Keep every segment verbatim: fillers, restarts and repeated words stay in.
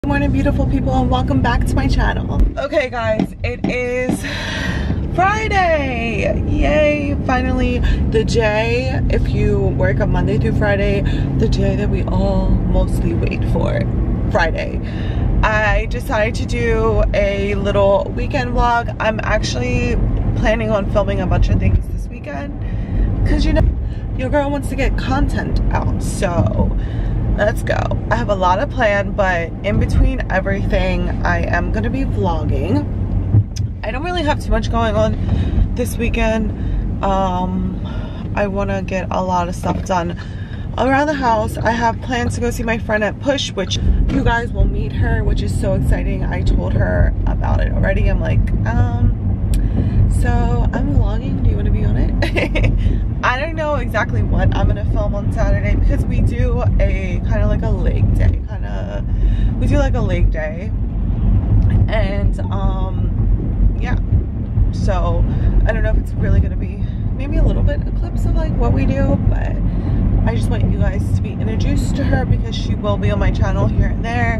Good morning, beautiful people, and welcome back to my channel. Okay guys, it is Friday. Yay, finally the day, if you work on Monday through Friday, the day that we all mostly wait for, Friday. I decided to do a little weekend vlog. I'm actually planning on filming a bunch of things this weekend because, you know, your girl wants to get content out, so let's go. I have a lot of planned, but in between everything, I am gonna be vlogging. I don't really have too much going on this weekend. Um, I wanna get a lot of stuff done around the house. I have plans to go see my friend at Push, which you guys will meet her, which is so exciting. I told her about it already. I'm like, um, so I'm vlogging, do you wanna be on it? I don't know exactly what I'm gonna film on Saturday because we do a kind of like a leg day, kind of, we do like a leg day, and um, yeah, so I don't know if it's really gonna be, maybe a little bit of clips of like what we do, but I just want you guys to be introduced to her because she will be on my channel here and there,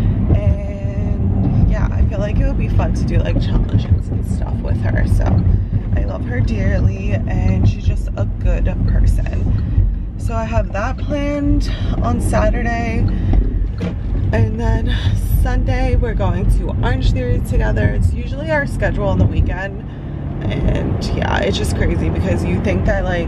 and yeah, I feel like it would be fun to do like challenges and stuff with her, so I love her dearly, and she's just a good person. So I have that planned on Saturday, and then Sunday we're going to Orange Theory together. It's usually our schedule on the weekend, and yeah, it's just crazy because you think that like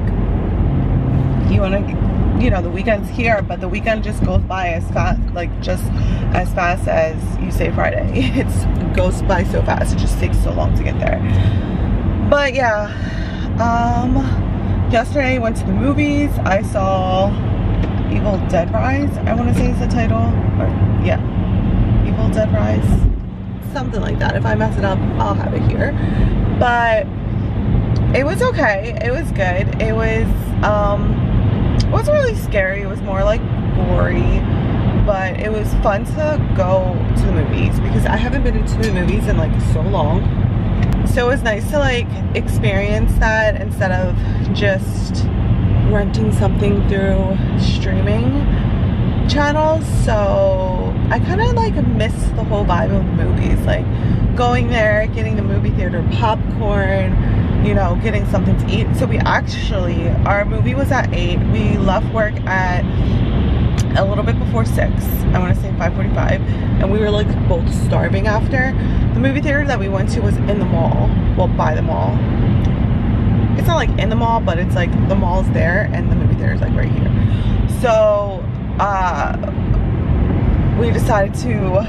you want to, you know, the weekend's here, but the weekend just goes by as fast, like just as fast as you say Friday. It goes by so fast, it just takes so long to get there. But yeah, um, yesterday I went to the movies. I saw Evil Dead Rise, I want to say is the title, or yeah, Evil Dead Rise, something like that. If I mess it up, I'll have it here. But it was okay, it was good. It was, um, it wasn't really scary, it was more like gory, but it was fun to go to the movies because I haven't been into the movies in like so long. So it was nice to like experience that instead of just renting something through streaming channels. So I kind of like miss the whole vibe of the movies, like going there, getting the movie theater popcorn, you know, getting something to eat. So we actually, our movie was at eight. We left work at a little bit before six, I want to say five forty-five, and we were like both starving after. The movie theater that we went to was in the mall, well, by the mall. It's not like in the mall, but it's like the mall's there and the movie theater is like right here. So uh we decided to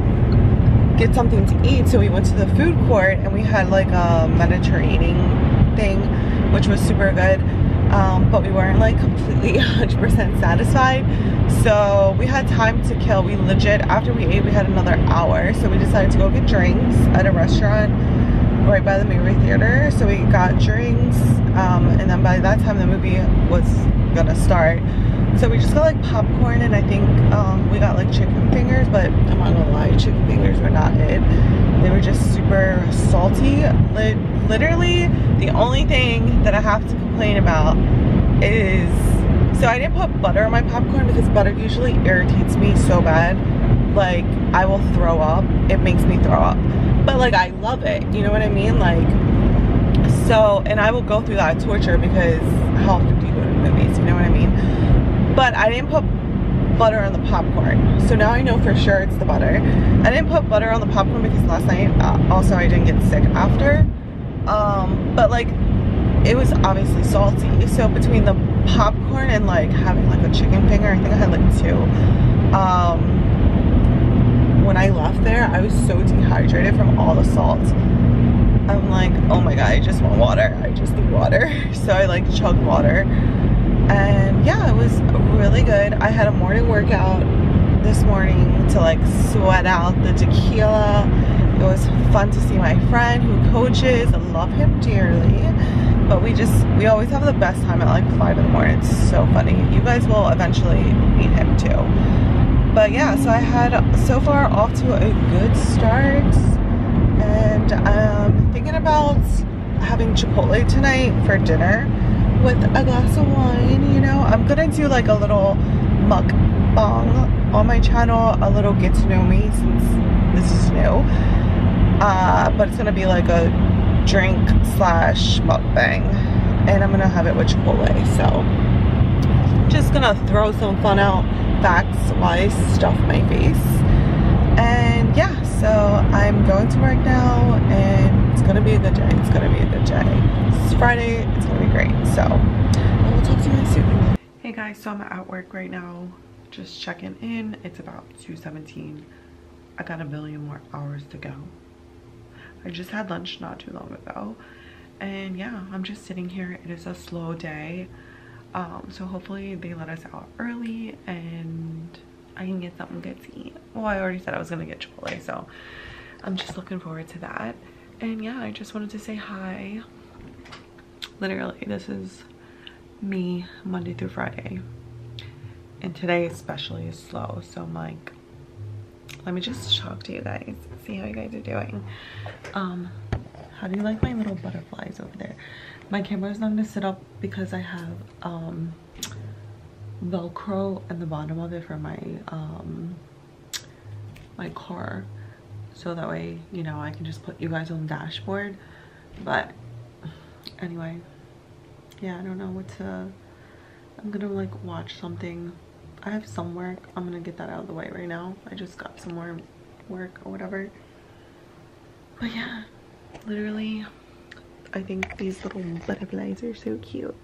get something to eat, so we went to the food court and we had like a Mediterranean thing, which was super good. Um, but we weren't like completely one hundred percent satisfied, so we had time to kill. We legit, after we ate, we had another hour, so we decided to go get drinks at a restaurant right by the movie theater. So we got drinks, um, and then by that time the movie was gonna start, so we just got like popcorn, and I think um, we got like chicken fingers, but I'm not gonna lie, chicken fingers were not it. They were just super salty. Lit literally the only thing that I have to complain about is, so I didn't put butter on my popcorn because butter usually irritates me so bad, like I will throw up. It makes me throw up, but like I love it, you know what I mean? Like, so, and I will go through that torture because how often do you go to the movies, you know what I mean? But I didn't put butter on the popcorn, so now I know for sure it's the butter. I didn't put butter on the popcorn because last night uh, also I didn't get sick after, um, but like it was obviously salty. So between the popcorn and like having like a chicken finger, I think I had like two. Um, when I left there, I was so dehydrated from all the salt. I'm like, oh my god, I just want water. I just need water. So I like chugged water. And yeah, it was really good. I had a morning workout this morning to like sweat out the tequila. It was fun to see my friend who coaches. I love him dearly. But we just, we always have the best time at like five in the morning. It's so funny. You guys will eventually meet him too. But yeah, so I had so far off to a good start. And I'm thinking about having Chipotle tonight for dinner with a glass of wine, you know. I'm gonna do like a little muk mukbang on my channel, a little get to know me since this is new. Uh, but it's gonna be like a drink slash mukbang, and I'm gonna have it with Chipotle. So just gonna throw some fun out facts while I stuff my face. And yeah, so I'm going to work now, and it's gonna be a good day. It's gonna be a good day. It's Friday, it's gonna be great. So I will talk to you guys soon. Hey guys, so I'm at work right now, just checking in. It's about two seventeen. I got a billion more hours to go. I just had lunch not too long ago, and yeah, I'm just sitting here. It is a slow day, um, so hopefully they let us out early and I can get something good to eat. Well, I already said I was gonna get Chipotle, so I'm just looking forward to that. And yeah, I just wanted to say hi. Literally, this is me Monday through Friday, and today especially is slow, so I'm like, let me just talk to you guys, see how you guys are doing. Um how do you like my little butterflies over there? My camera's not gonna sit up because I have um Velcro at the bottom of it for my um my car, so that way, you know, I can just put you guys on the dashboard. But anyway, yeah, I don't know what to, I'm gonna like watch something. I have some work, I'm gonna get that out of the way right now. I just got some more work or whatever. But yeah, literally, I think these little butterflies are so cute.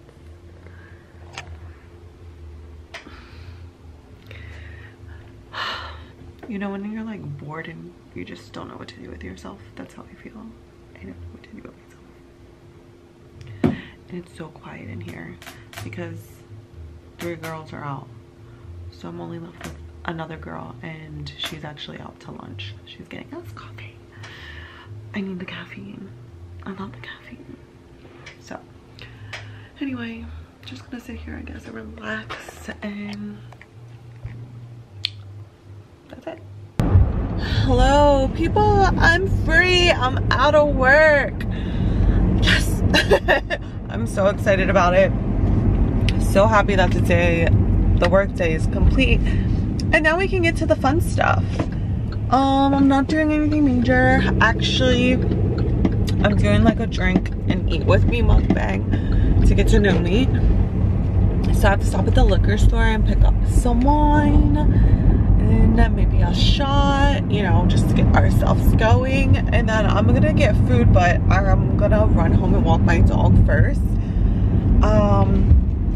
You know, when you're like bored and you just don't know what to do with yourself, that's how I feel. I don't know what to do with myself. And it's so quiet in here because three girls are out. So I'm only left with another girl, and she's actually out to lunch. She's getting us coffee. I need the caffeine. I love the caffeine. So anyway, just gonna sit here, I guess, and relax, and that's it. Hello people, I'm free. I'm out of work. Yes. I'm so excited about it. So happy that today the work day is complete, and now we can get to the fun stuff. um I'm not doing anything major actually. I'm doing like a drink and eat with me mukbang to get to know me. So I have to stop at the liquor store and pick up some wine and then maybe a shot, you know, just to get ourselves going. And then I'm gonna get food, but I'm gonna run home and walk my dog first. Um,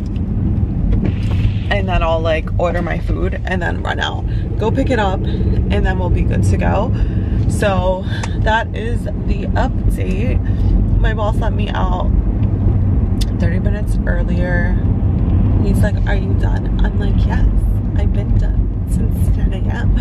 and then I'll like order my food and then run out, go pick it up, and then we'll be good to go. So that is the update. My boss let me out thirty minutes earlier. He's like, are you done? I'm like, yes, I've been done since ten A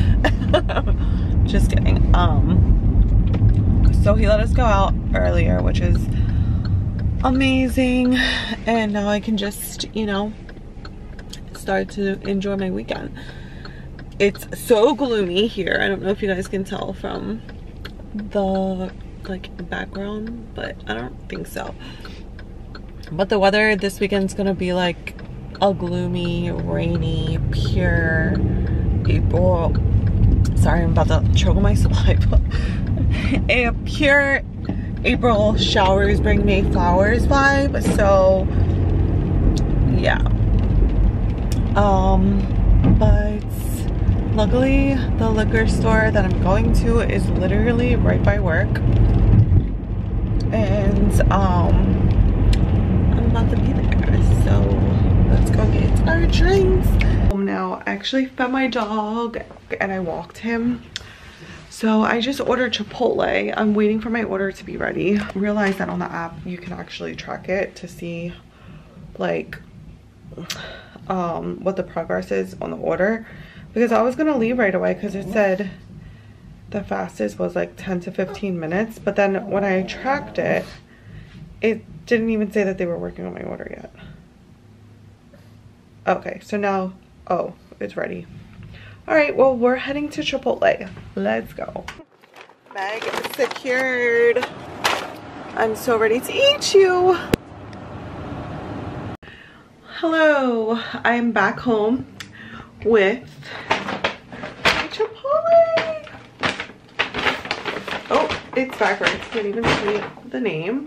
M Just kidding. Um, so he let us go out earlier, which is amazing. And now I can just, you know, start to enjoy my weekend. It's so gloomy here. I don't know if you guys can tell from the like background, but I don't think so. But the weather this weekend's gonna be like a gloomy, rainy, pure April. Sorry, I'm about to choke on my saliva. A pure April showers bring May flowers vibe. So yeah. Um, but luckily the liquor store that I'm going to is literally right by work, and um, I'm about to be there. So let's go get our drinks. Now I actually fed my dog and I walked him. So I just ordered Chipotle. I'm waiting for my order to be ready. I realized that on the app you can actually track it to see like um what the progress is on the order, because I was gonna leave right away because it said the fastest was like ten to fifteen minutes, but then when I tracked it, it didn't even say that they were working on my order yet. Okay, so now, oh, it's ready. All right, well, we're heading to Chipotle. Let's go. Bag secured. I'm so ready to eat you. Hello, I'm back home. with Chipotle. Oh, it's backwards. Can't even see the name.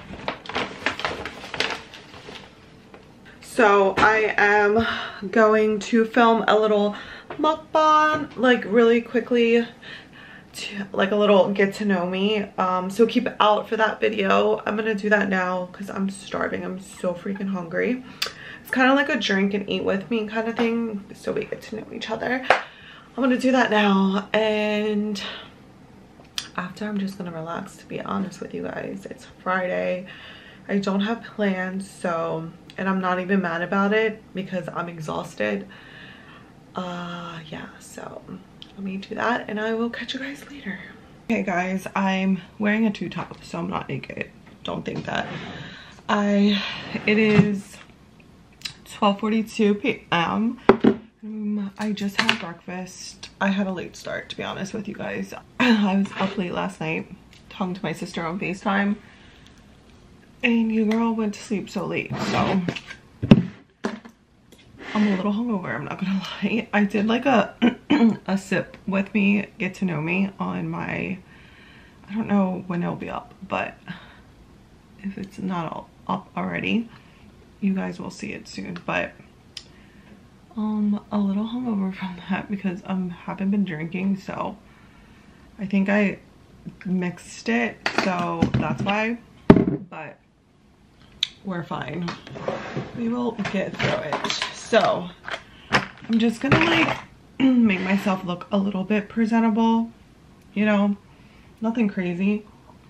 So I am going to film a little mukbang, like really quickly, to, like a little get to know me. Um, so keep out for that video. I'm gonna do that now because I'm starving. I'm so freaking hungry. It's kind of like a drink and eat with me kind of thing, so we get to know each other. I'm gonna do that now, and after I'm just gonna relax, to be honest with you guys. It's Friday. I don't have plans, so, and I'm not even mad about it because I'm exhausted. Uh, yeah, so let me do that and I will catch you guys later. Okay guys, I'm wearing a two top, so I'm not naked. Don't think that. I, it is twelve forty-two p m Um, I just had breakfast. I had a late start, to be honest with you guys. I was up late last night talking to my sister on FaceTime. And your girl went to sleep so late, so I'm a little hungover, I'm not gonna lie. I did like a a sip with me, get to know me on my, I don't know when it'll be up, but if it's not all up already, you guys will see it soon. But um a little hungover from that because I um, haven't been drinking, so I think I mixed it, so that's why. But we're fine, we will get through it. So I'm just gonna like make myself look a little bit presentable, you know, nothing crazy,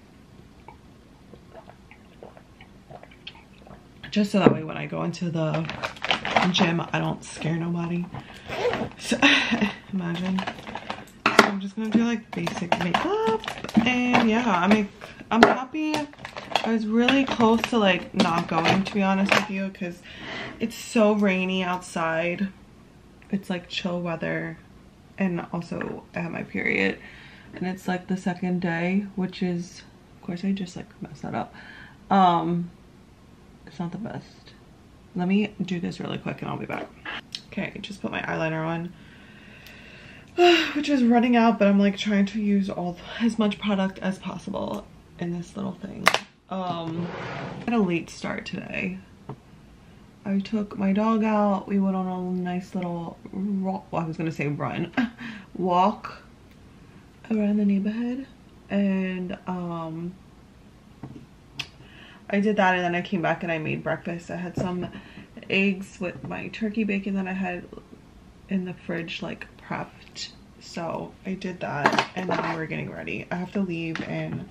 just so that way when I go into the gym I don't scare nobody. So imagine. So I'm just gonna do like basic makeup, and yeah, I mean, I'm happy. I was really close to like not going, to be honest with you, because it's so rainy outside. It's like chill weather, and also I have my period, and it's like the second day, which is, of course I just like messed that up. Um it's not the best. Let me do this really quick and I'll be back. Okay, just put my eyeliner on, which is running out, but I'm like trying to use all as much product as possible in this little thing. Um, I had a late start today. I took my dog out. We went on a nice little, well, I was gonna say run, walk around the neighborhood, and um, I did that, and then I came back and I made breakfast. I had some eggs with my turkey bacon that I had in the fridge, like prepped. So I did that, and now we're getting ready. I have to leave in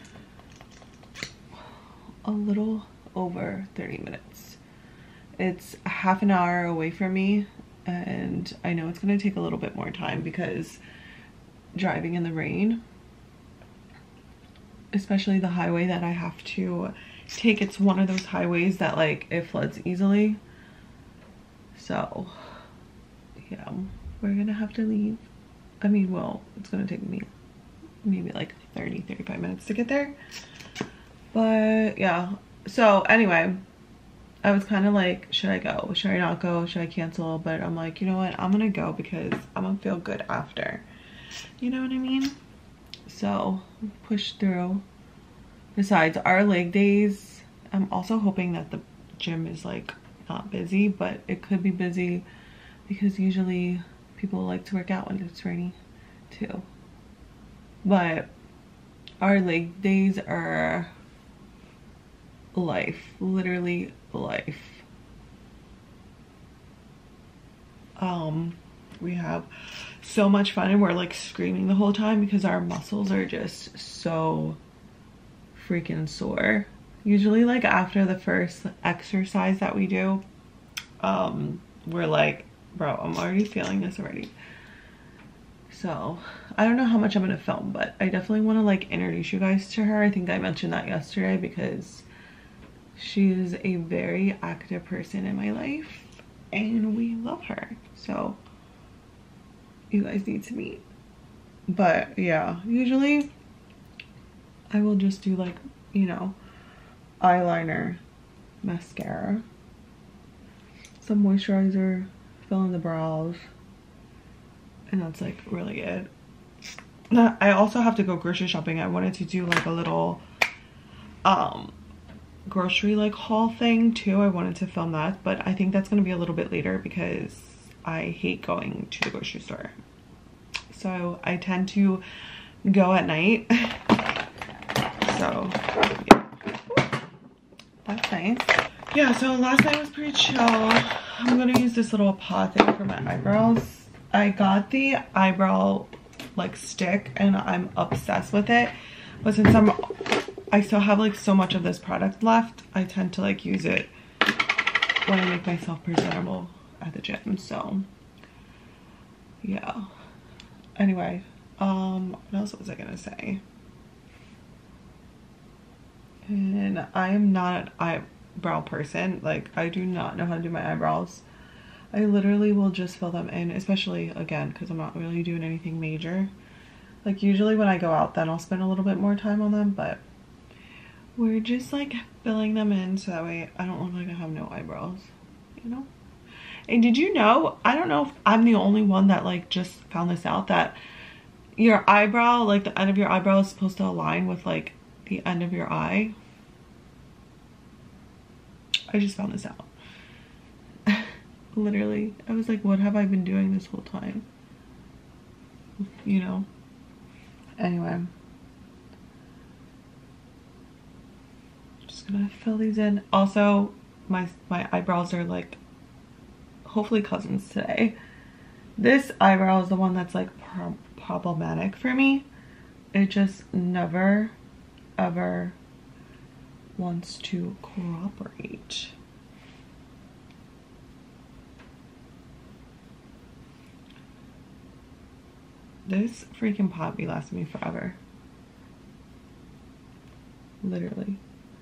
a little over thirty minutes. It's a half an hour away from me, and I know it's going to take a little bit more time because driving in the rain, especially the highway that I have to take, it's one of those highways that like it floods easily. So yeah, we're gonna have to leave. I mean, well, it's gonna take me maybe like thirty thirty-five minutes to get there. But yeah, so anyway, I was kind of like, should I go? Should I not go? Should I cancel? But I'm like, you know what? I'm gonna go because I'm gonna feel good after. You know what I mean? So push through. Besides, our leg days, I'm also hoping that the gym is like not busy, but it could be busy because usually people like to work out when it's rainy too. But our leg days are life, literally life. Um we have so much fun, and we're like screaming the whole time because our muscles are just so freaking sore. Usually like after the first exercise that we do, um we're like, bro, I'm already feeling this already. So I don't know how much I'm gonna film, but I definitely want to like introduce you guys to her. I think I mentioned that yesterday because she is a very active person in my life and we love her, so you guys need to meet. But yeah, usually I will just do like, you know, eyeliner, mascara, some moisturizer, fill in the brows, and that's like really it. I also have to go grocery shopping. I wanted to do like a little um grocery like haul thing too. I wanted to film that, but I think that's going to be a little bit later because I hate going to the grocery store. So I tend to go at night. So yeah, that's nice. Yeah, so last night was pretty chill. I'm gonna use this little paw thing for my eyebrows. I got the eyebrow like stick and I'm obsessed with it, but since I'm I still have like so much of this product left, I tend to like use it when I make myself presentable at the gym. So yeah, anyway, um what else was I gonna say? And I am not an eyebrow person. Like, I do not know how to do my eyebrows. I literally will just fill them in, especially again because I'm not really doing anything major. Like, usually when I go out, then I'll spend a little bit more time on them, but we're just like filling them in so that way I don't look like I have no eyebrows, you know? And did you know, I don't know if I'm the only one that like just found this out, that your eyebrow, like the end of your eyebrow is supposed to align with like the end of your eye. I just found this out. Literally, I was like, what have I been doing this whole time? You know? Anyway. Just gonna fill these in. Also, my, my eyebrows are like, hopefully cousins today. This eyebrow is the one that's like pro problematic for me. It just never, ever wants to cooperate. This freaking pot be lasting me forever. Literally.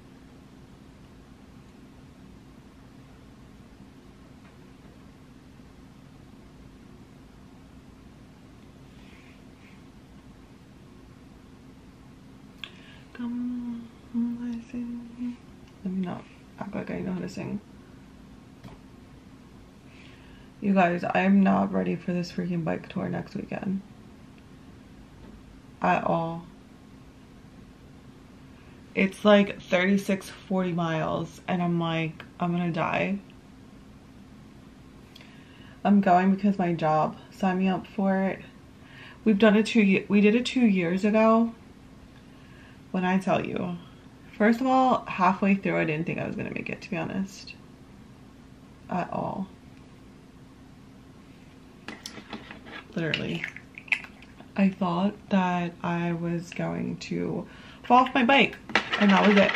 Come on, I sing. Let me not act like I know how to sing. You guys, I am not ready for this freaking bike tour next weekend. At all. It's like thirty-six, forty miles and I'm like, I'm gonna die. I'm going because my job signed me up for it. We've done it two, we did it two years ago. When I tell you, first of all, halfway through I didn't think I was gonna make it, to be honest. At all. Literally. I thought that I was going to fall off my bike and that was it.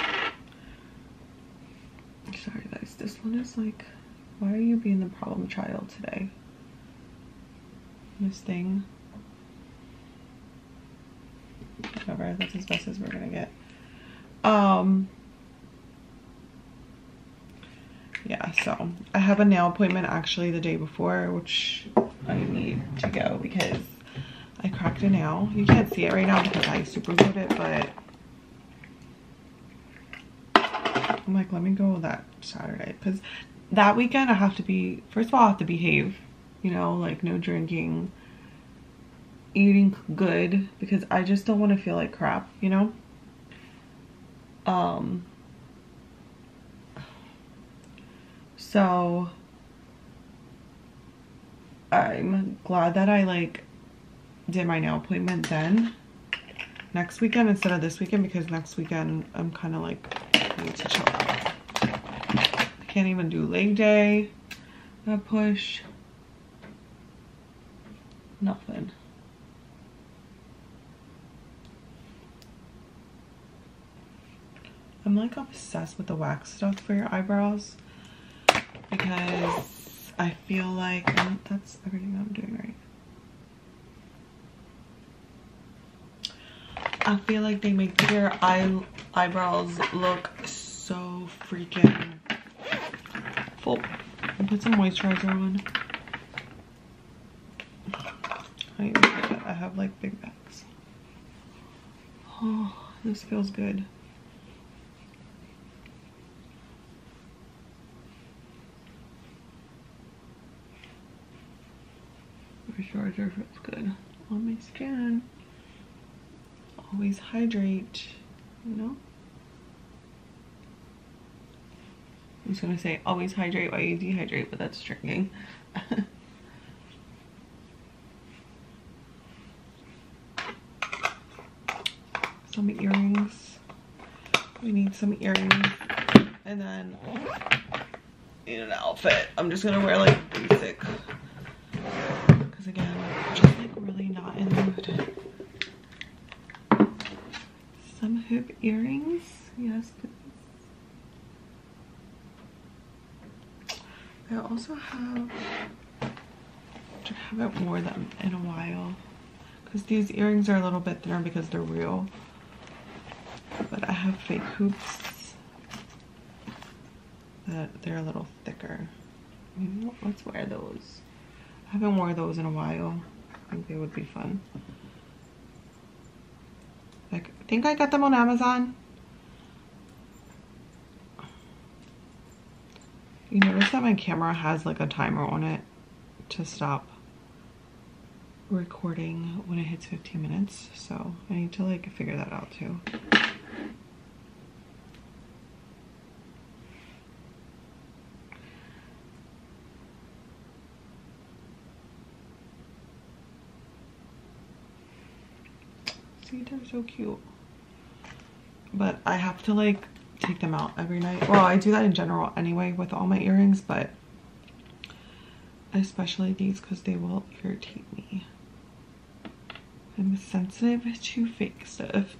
Sorry guys, this one is like, why are you being the problem child today? This thing. Whatever, that's as best as we're gonna get. Um yeah, so I have a nail appointment actually the day before, which I need to go because I cracked a nail. You can't see it right now because I super glued it, but I'm like, let me go that Saturday because that weekend I have to be, first of all I have to behave, you know, like no drinking, eating good, because I just don't want to feel like crap, you know? Um, so I'm glad that I like did my nail appointment then next weekend instead of this weekend, because next weekend I'm kind of like, I need to chill out. I can't even do leg day, a push, nothing. I'm like obsessed with the wax stuff for your eyebrows because I feel like oh, that's everything I'm doing right. I feel like they make your eye eyebrows look so freaking full. I'll put some moisturizer on. I, even I have like big bags. Oh, this feels good. moisturizer feels good on my skin. Always hydrate, you know? I was gonna say always hydrate while you dehydrate, but that's drinking. Some earrings. We need some earrings. And then need an outfit. I'm just gonna wear like basic. Because again, I'm just like really not in the mood. Some hoop earrings. Yes, please. I also have, I haven't worn them in a while because these earrings are a little bit thinner because they're real, but I have fake hoops that they're a little thicker. Maybe let's wear those. I haven't worn those in a while. I think they would be fun. Like, I think I got them on Amazon. You notice that my camera has like a timer on it to stop recording when it hits fifteen minutes. So I need to like figure that out too. See, they're so cute. But I have to like take them out every night. Well, I do that in general anyway with all my earrings, but especially these because they will irritate me. I'm sensitive to fake stuff.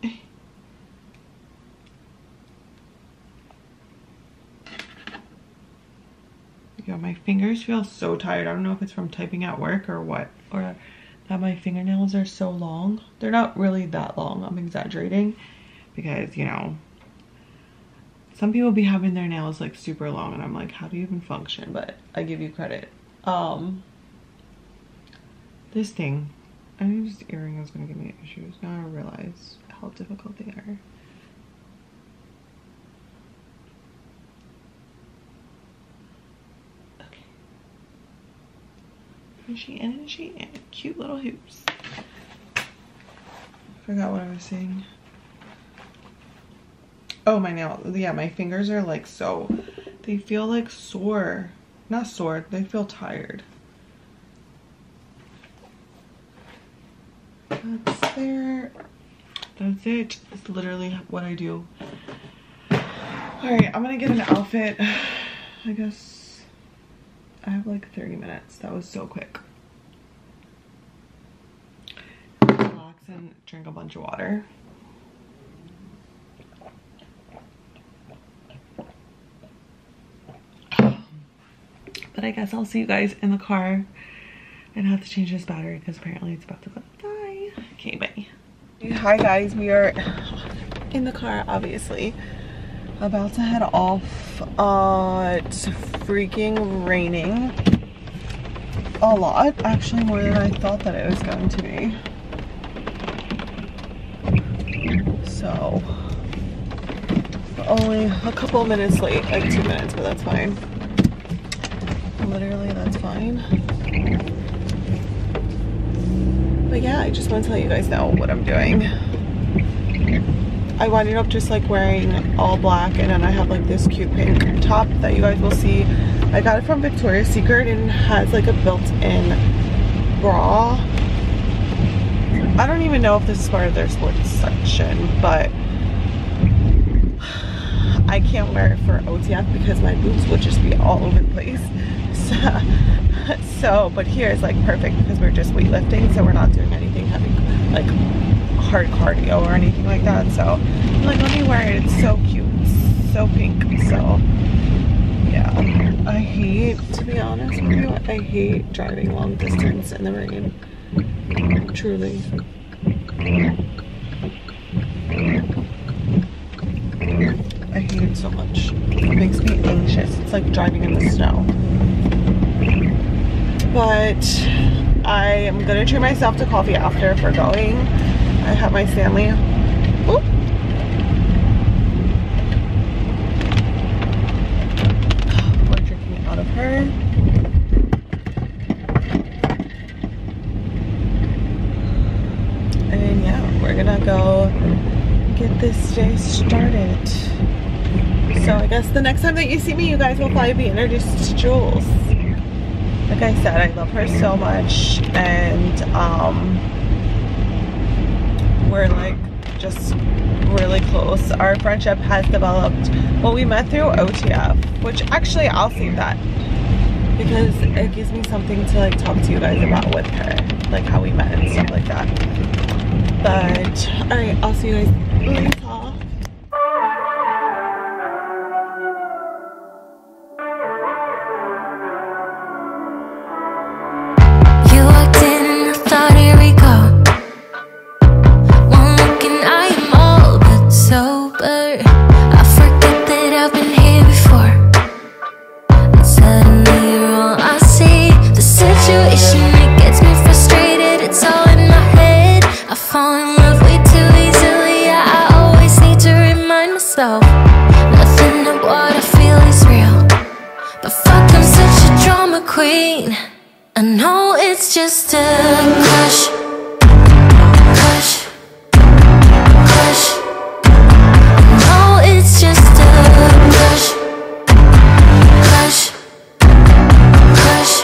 Yeah, my fingers feel so tired. I don't know if it's from typing at work or what, or that my fingernails are so long. They're not really that long. I'm exaggerating because, you know, some people be having their nails like super long and I'm like, how do you even function? But I give you credit. Um, this thing, I knew this earring was gonna give me issues. Now I realize how difficult they are. Okay. And she in and she in. Cute little hoops. Forgot what I was saying. Oh, my nail. Yeah, my fingers are like so, they feel like sore. Not sore, they feel tired. That's there. That's it. It's literally what I do. Alright, I'm gonna get an outfit. I guess I have like thirty minutes. That was so quick. Relax and drink a bunch of water. But I guess I'll see you guys in the car and have to change this battery because apparently it's about to die. Okay, bye. Hi guys, we are in the car, obviously. About to head off. Uh, it's freaking raining a lot. Actually, more than I thought that it was going to be. So, only a couple minutes late, like two minutes, but that's fine. Literally, that's fine. But yeah, I just want to let you guys know what I'm doing. I wound up just like wearing all black, and then I have like this cute pink top that you guys will see. I got it from Victoria's Secret and has like a built-in bra. I don't even know if this is part of their sports section, but I can't wear it for O T F because my boobs would just be all over the place. So, so but here is like perfect because we're just weightlifting, so we're not doing anything heavy, like hard cardio or anything like that. So I'm like, let me wear it. It's so cute, it's so pink. So yeah, I hate, to be honest with you, I hate driving long distance in the rain. Truly. I hate it so much. It makes me anxious. It's like driving in the snow. But I am gonna treat myself to coffee after if we're going. I have my family. Oop. We're drinking out of her. gonna go get this day started. So I guess the next time that you see me, you guys will probably be introduced to Jules. Like I said, I love her so much, and um, we're like just really close. Our friendship has developed, well, we met through O T F, which actually I'll save that because it gives me something to like talk to you guys about with her, like how we met and stuff like that. But all right, I'll see you guys later. Nothing of what I feel is real, but fuck, I'm such a drama queen. I know it's just a crush, crush, crush. I know it's just a crush, crush, crush.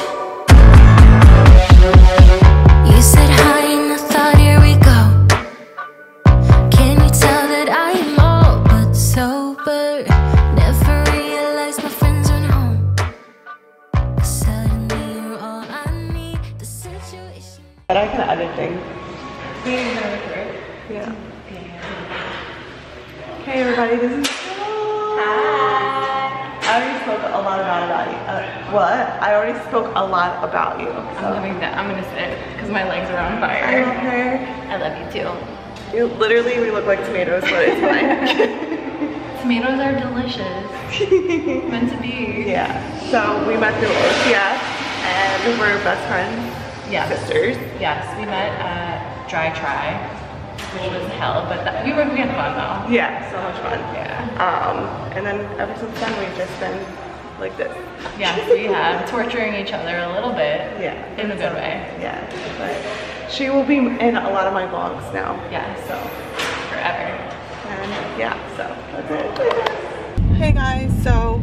You said hi and I thought, here we go. Can you tell that I am all but sober? Never realized my friends went home. Suddenly you're all I need. The situation. But I can edit things. Yeah. Hey everybody, this is Hi. I already spoke a lot about about you. Uh, what? I already spoke a lot about you. So. I'm coming down. I'm gonna sit because my legs are on fire. I love her. I love you too. You literally, we look like tomatoes, but it's fine. Tomatoes are delicious. Meant to be. Yeah. So we met through O T F and we're best friends. Yes. Sisters. Yes, we met at Dry Try, which was hell, but that, we were we had fun though. Yeah, so much fun. Yeah. Um, and then ever since then we've just been like this. Yes, we have torturing each other a little bit. Yeah. In a good way. Yeah. But she will be in a lot of my vlogs now. Yeah. So forever. And yeah, so that's it. Hey guys, so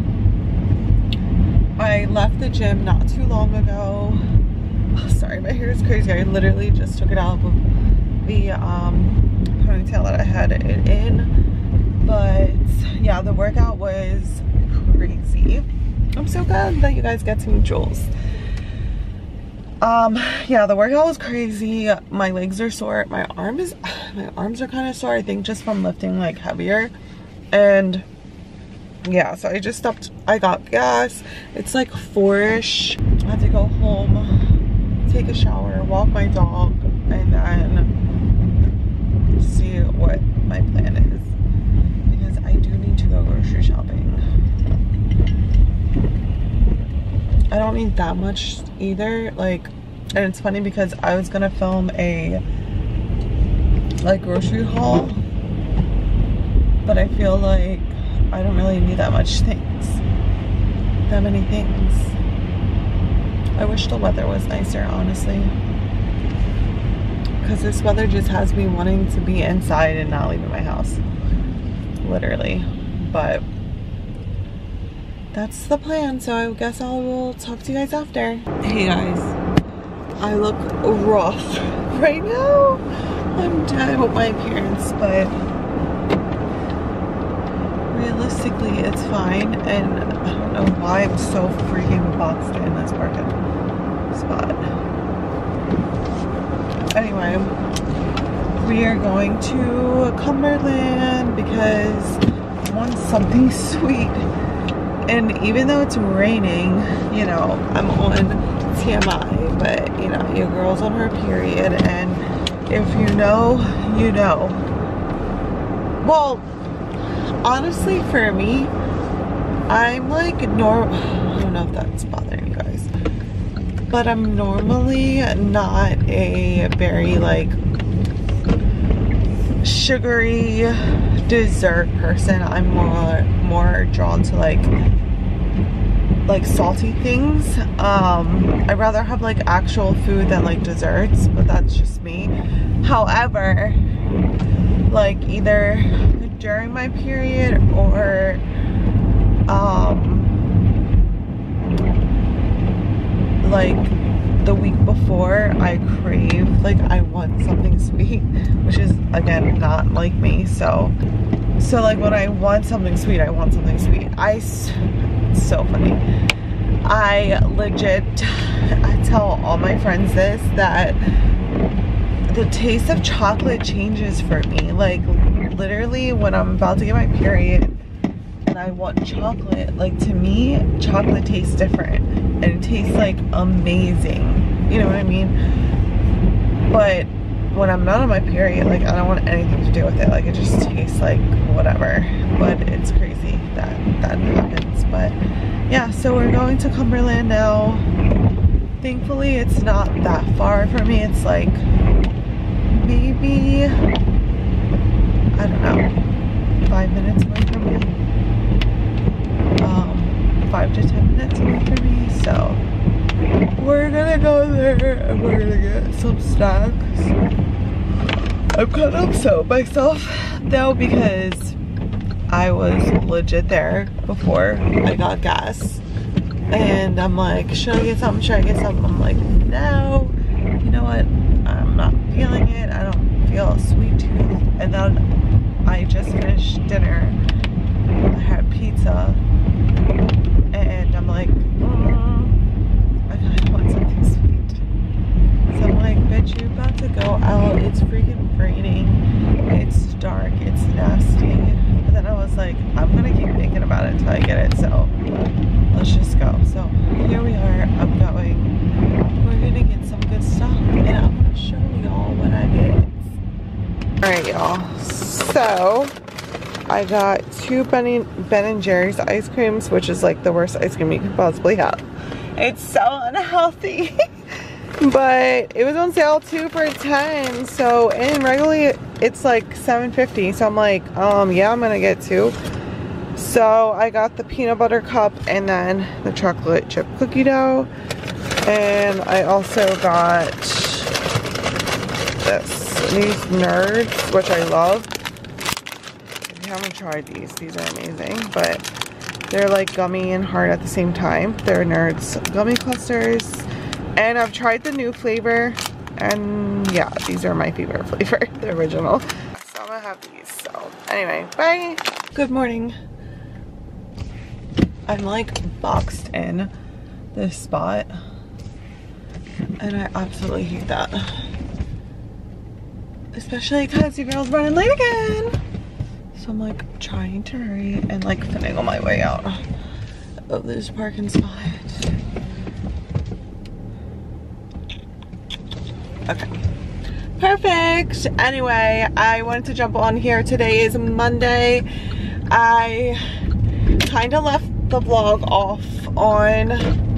I left the gym not too long ago. Oh, sorry, my hair is crazy. I literally just took it out of the um, ponytail that I had it in. But yeah, the workout was crazy. I'm so glad that you guys get to meet Jules. Um, yeah, the workout was crazy. My legs are sore. My arm is, my arms are kind of sore. I think just from lifting like heavier. And yeah, so I just stopped. I got gas. It's like four-ish. I have to go home, take a shower, walk my dog, and then see what my plan is. Because I do need to go grocery shopping. I don't need that much either, like, and it's funny because I was gonna film a like grocery haul, but I feel like I don't really need that much things, that many things. I wish the weather was nicer, honestly, because this weather just has me wanting to be inside and not leaving my house, literally. But that's the plan, so I guess I will talk to you guys after. Hey guys, I look rough right now. I'm done with my appearance, but realistically it's fine, and I don't know why I'm so freaking boxed in this parking spot. Anyway, we are going to Cumberland because I want something sweet. And even though it's raining, you know, I'm on T M I, but you know, your girl's on her period, and if you know, you know. Well, honestly, for me, I'm like norm. I don't know if that's bothering you guys, but I'm normally not a very like sugary dessert person. I'm more more drawn to like like salty things. um I'd rather have like actual food than like desserts, but that's just me. However, like either during my period or um like the week before. I crave, like I want something sweet, which is again not like me. So so like when I want something sweet, I want something sweet. I it's so funny, I legit I tell all my friends this, that the taste of chocolate changes for me. Like literally when I'm about to get my period and I want chocolate, like to me chocolate tastes different and it tastes like amazing, you know what I mean? But when I'm not on my period, like I don't want anything to do with it. Like it just tastes like whatever. But it's crazy that that happens. But yeah, so we're going to Cumberland now. Thankfully it's not that far from me. It's like maybe, I don't know, five minutes away from me. Um, five to ten minutes away from me. So we're gonna go there and we're gonna get some snacks. I'm kind of upset with myself though because I was legit there before I got gas. And I'm like, should I get something? Should I get something? I'm like, no. You know what? I'm not feeling it. I don't feel a sweet tooth. And then I just finished dinner. I had pizza. And I'm like, mm, I feel like I want something sweet. So I'm like, bitch, you're about to go out. It's freaking raining. It's dark. It's nasty. But then I was like, I'm going to keep thinking about it until I get it. So let's just go. So here we are. I'm going. We're going to get some good stuff. And I'm going to show y'all what I get. Alright, y'all. So I got two Ben, Ben and Jerry's ice creams, which is like the worst ice cream you could possibly have. It's so unhealthy. But it was on sale two for ten. So, and regularly it's like seven fifty. So I'm like, um, yeah, I'm gonna get two. So I got the peanut butter cup and then the chocolate chip cookie dough. And I also got this, these Nerds, which I love. If you haven't tried these, these are amazing. But they're like gummy and hard at the same time. They're Nerds gummy clusters. And I've tried the new flavor. And yeah, these are my favorite flavor, the original. So I'm gonna have these. So anyway, bye. Good morning. I'm like boxed in this spot. And I absolutely hate that. Especially because your girl's running late again. So I'm like trying to hurry and like finagle my way out of this parking spot. Okay. Perfect. Anyway, I wanted to jump on here. Today is Monday. I kind of left the vlog off on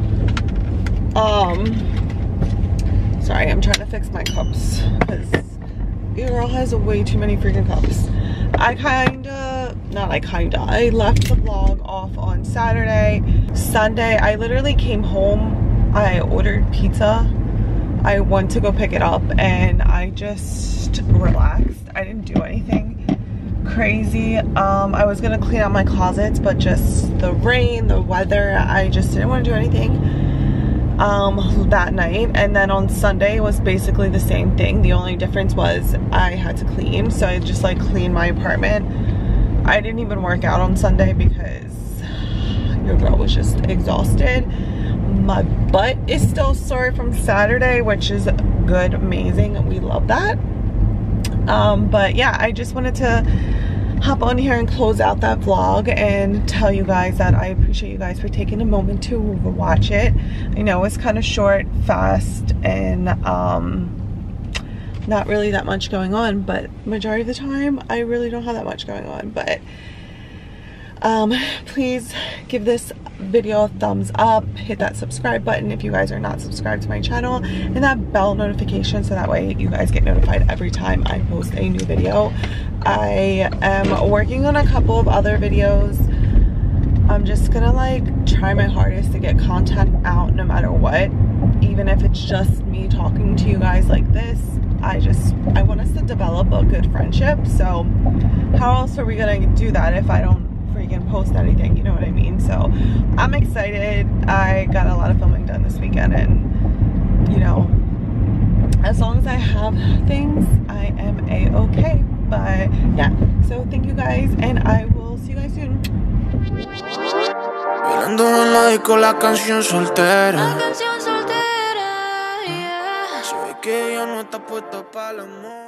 um sorry, I'm trying to fix my cups because your girl has way too many freaking cups. I kinda not I kinda I left the vlog off on Saturday. Sunday I literally came home, I ordered pizza, I went to go pick it up, and I just relaxed. I didn't do anything crazy. um I was gonna clean out my closets, but just the rain, the weather, I just didn't want to do anything um that night. And then on Sunday was basically the same thing. The only difference was I had to clean, so I just like cleaned my apartment. I didn't even work out on Sunday because your girl was just exhausted. My butt is still sore from Saturday, which is good, amazing, we love that. Um, but yeah, I just wanted to hop on here and close out that vlog and tell you guys that I appreciate you guys for taking a moment to watch it. I know it's kind of short, fast, and um, not really that much going on, but majority of the time I really don't have that much going on. But um, please give this video a thumbs up, hit that subscribe button if you guys are not subscribed to my channel, and that bell notification so that way you guys get notified every time I post a new video. I am working on a couple of other videos. I'm just gonna like try my hardest to get content out no matter what, even if it's just me talking to you guys like this. I just, I want us to develop a good friendship. So how else are we gonna do that if I don't freaking post anything, you know what I mean? So I'm excited. I got a lot of filming done this weekend, and you know, as long as I have things, I am a-okay. But yeah, so thank you guys, and I will see you guys soon. Bailando en la disco la canción soltera. La canción soltera, yeah. Se ve que ella no está puesta para el amor.